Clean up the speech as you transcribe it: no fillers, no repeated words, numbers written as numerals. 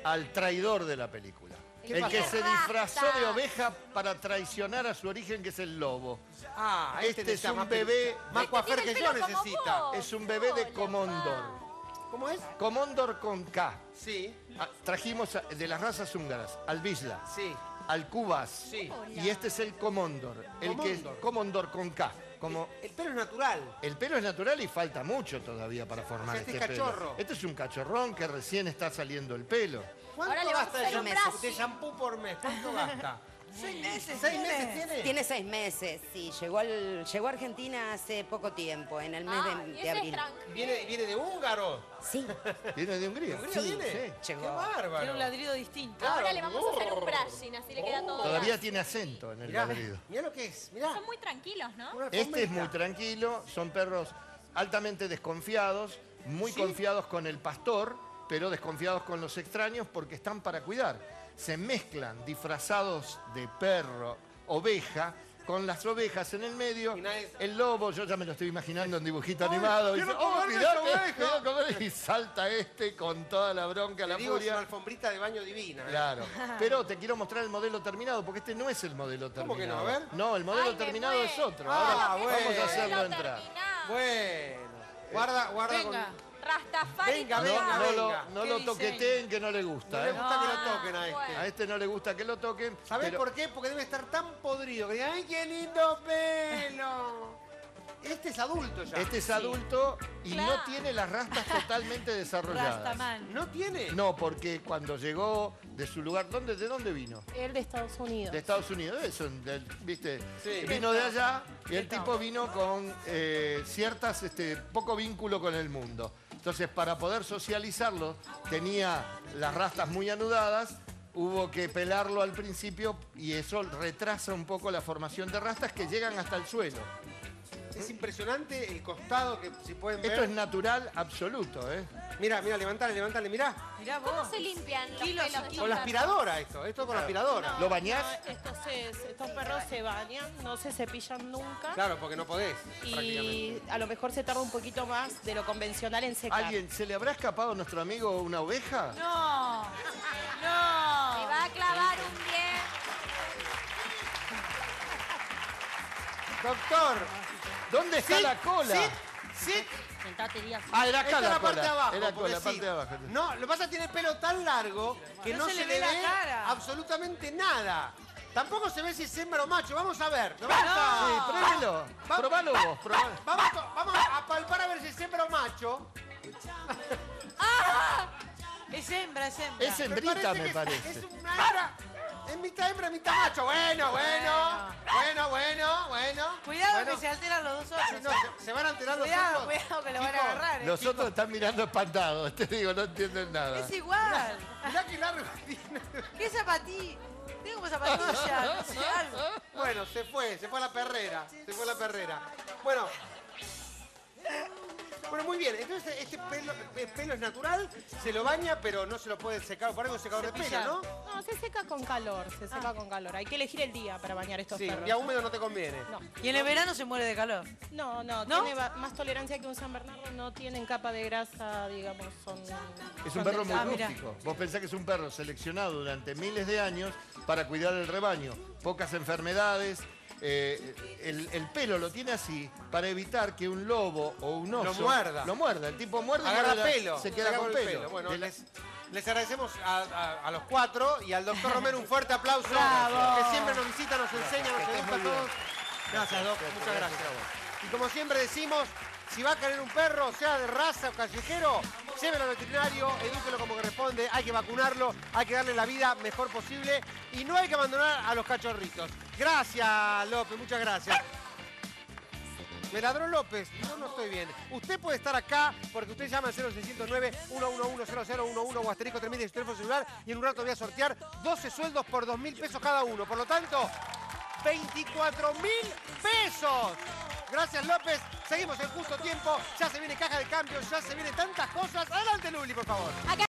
al traidor de la película. El que se disfrazó de oveja para traicionar a su origen, que es el lobo. Ah, este es un bebé... Más coafer que yo necesita. Es un bebé de Comondor. ¿Cómo es? Comondor con K. Sí. Trajimos de las razas húngaras al Vizsla, Sí. al Cubas. Sí. Y este es el Comondor. El que es Comondor con K. Como El pelo es natural. el pelo es natural y falta mucho todavía para formar O sea, este este es pelo. cachorro. Este es un cachorrón que recién está saliendo el pelo. ¿Cuánto Ahora le vamos gasta a hacer un brazo. de shampoo por mes? ¿Cuánto gasta? 6 meses. 6 meses tiene. Tiene 6 meses, sí. Llegó a Argentina hace poco tiempo, en el mes de abril. ¿Viene de húngaro? Sí, ¿Viene de Hungría? ¿De Hungría viene? Sí. ¡Qué llegó. bárbaro! Tiene un ladrido distinto. Ahora le vamos a hacer un brushing, así le queda todo. Todavía tiene acento en el Mirá, ladrido. mirá lo que es, mirá. Son muy tranquilos, ¿no? Una Este es alfombrita. muy tranquilo, son perros altamente desconfiados, muy ¿Sí? confiados con el pastor, pero desconfiados con los extraños porque están para cuidar. Se mezclan disfrazados de perro, oveja, con las ovejas en el medio, Y nadie- el lobo, yo ya me lo estoy imaginando en dibujito ¡Ay, animado, y quiero dice, comerme mirá esa oveja! quiero comer", y salta este con toda la bronca, la Te digo, es una furia. alfombrita de baño divina. ¿eh? Claro, pero te quiero mostrar el modelo terminado, porque este no es el modelo terminado. ¿Cómo que no? A ver. No, el modelo Ay, me terminado muero. es otro. Ah, Ahora bueno. vamos a hacerlo Lo entrar. terminás. Bueno. Guarda Venga. Rastafari. Venga, con No, venga, la- no venga. lo ¿Qué toqueteen, que no le No gusta. le ¿eh? gusta que lo No, toquen a este. bueno. A este no le gusta que lo toquen. ¿Sabés pero por qué? Porque debe estar tan podrido que digan, ¡ay, qué lindo pelo! Este es adulto ya. Este es adulto y Claro. no tiene las rastas totalmente desarrolladas. Rastaman. ¿No tiene? No, porque cuando llegó de su lugar, ¿de dónde vino? Él de Estados Unidos. De Estados Unidos, ¿viste? Sí. Vino de allá y el tipo vino con ciertas, poco vínculo con el mundo. Entonces, para poder socializarlo, tenía las rastas muy anudadas, hubo que pelarlo al principio y eso retrasa un poco la formación de rastas que llegan hasta el suelo. Es impresionante el costado que si pueden ver. Esto es natural absoluto, ¿eh? Mira, levantale, mirá. Mirá ¿Cómo vos. se limpian los Kilos y pelos? kilos. Con la aspiradora esto con la aspiradora. ¿Lo bañás? Estos perros se bañan, no se cepillan nunca. Claro, porque no podés, prácticamente. Y a lo mejor se tarda un poquito más de lo convencional en secar. ¿Alguien se le habrá escapado a nuestro amigo una oveja? No. Me No. va a clavar un 10. Doctor, ¿Dónde está la cola? sí. Sentate, Díaz. Ah, era acá Esta es la la parte de cola. abajo. Era acá porque la sí. parte de abajo. No, lo que pasa es que tiene el pelo tan largo que no, se le ve la cara. absolutamente nada. Tampoco se ve si es hembra o macho. Vamos a ver. ¿No? Sí, pruébelo. Va- Probalo vos, probalo. Vamos a palpar a ver si es hembra o macho. Es hembra, es hembra. Es hembrita, me que parece. Es una hembra. Es mitad hembra, mitad macho. Bueno. Cuidado Bueno. que se alteran los dos ojos. No, se van a enterar los Cuidado, otros. cuidado que lo van a Chicos, agarrar. Los otros están mirando espantados. Te digo, no entienden nada. Es igual. Mirá que largo tiene. ¿Qué zapatilla? Tengo como zapatilla, no sé, algo. Bueno, se fue a la perrera. Bueno, muy bien. Entonces, este pelo es natural, se lo baña, pero no se lo puede secar. Por algo secador de pelo, Cepillar. ¿no? No, se seca con calor, Hay que elegir el día para bañar estos Sí, perros. día húmedo no te conviene. No. Y en el verano se muere de calor. No, ¿No? tiene más tolerancia que un San Bernardo, no tienen capa de grasa, digamos, son... Es un perro muy mira. rústico. Vos pensás que es un perro seleccionado durante miles de años para cuidar el rebaño. Pocas enfermedades. El pelo lo tiene así para evitar que un lobo o un oso Lo muerda. El tipo muerde y Agarra muerde pelo. se queda con el pelo. Bueno, De la- les agradecemos a los cuatro y al doctor Romero un fuerte aplauso. Bravo. Que siempre nos visita, nos enseña, nos estés educa a muy bien. todos. Gracias, Doc. Muchas Gracias gracias. a vos. Y como siempre decimos, si va a querer un perro, sea de raza o callejero, llévelo al veterinario, edúquelo como corresponde, hay que vacunarlo, hay que darle la vida mejor posible y no hay que abandonar a los cachorritos. Gracias, López, muchas gracias. Me ladró López, no estoy bien. Usted puede estar acá porque usted llama al 0609-111-0011 o asterisco 3000 de su teléfono celular y en un rato voy a sortear 12 sueldos por 2.000 pesos cada uno. Por lo tanto, 24.000 pesos. Gracias, López. Seguimos en justo tiempo. Ya se viene caja de cambios, ya se vienen tantas cosas. Adelante, Luli, por favor. Acá